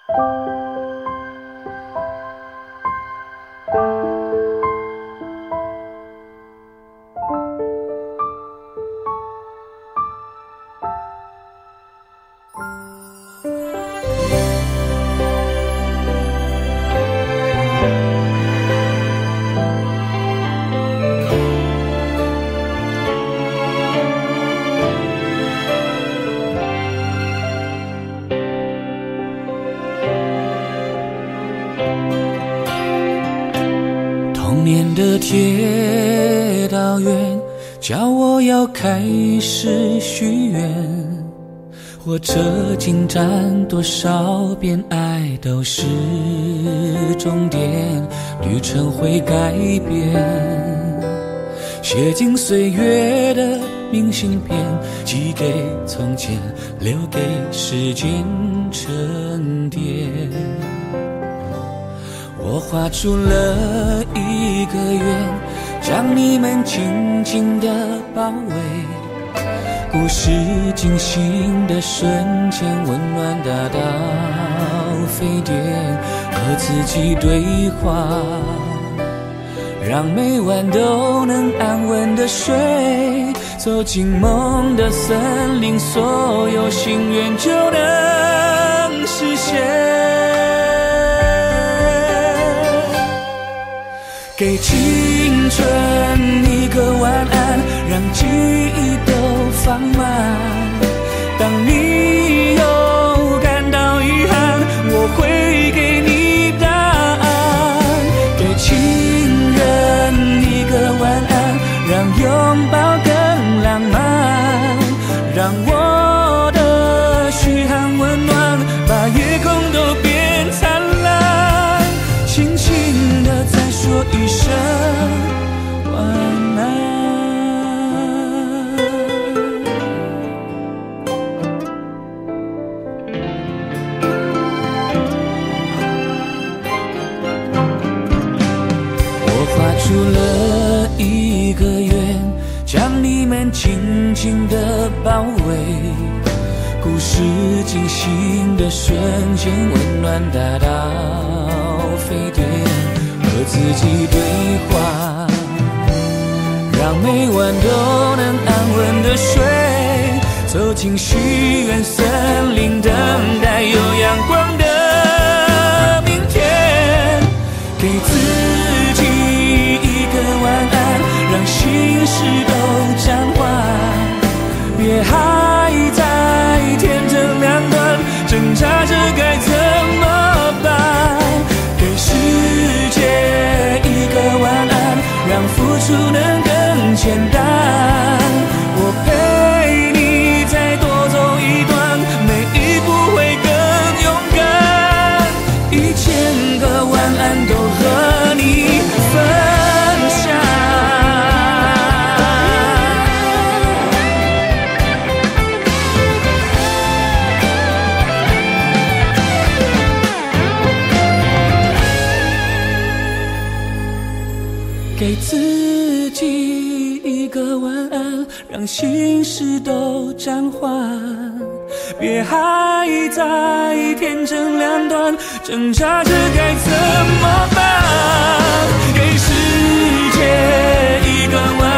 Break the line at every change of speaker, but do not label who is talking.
童年的铁道员叫我要开始许愿，火车进站多少遍，爱都是终点，旅程会改变。写进岁月的明信片，寄给从前，留给时间沉淀。我画出了一个圆，将你们紧紧地包围。故事进行的瞬间，温暖大到沸点，和自己对话，让每晚都能安稳地睡。走进梦的森林，所有心愿就能实现。给青春一个晚安，让记忆都放慢。当你又感到遗憾，我会给你答案。给情人一个晚安，让拥抱更浪漫，让我的嘘寒问暖，把夜空都变灿烂。轻轻地再说一声晚安。我画出了一个圆，将你们紧紧地包围。故事进行的瞬间，温暖大到沸点，和自己对话，让每晚都能安稳地睡。走进许愿森林，等待有阳光的明天。给自己一个晚安，让心事都暂缓。别还在天真两端，挣扎着该怎么办？给世界一个晚安，让付出能更简单。我陪你再多走一段，每一步会更勇敢。1000个晚安都和你分享。给自己一个晚安，让心事都暂缓。别还在天真两端，挣扎着该怎么办？给世界一个晚安，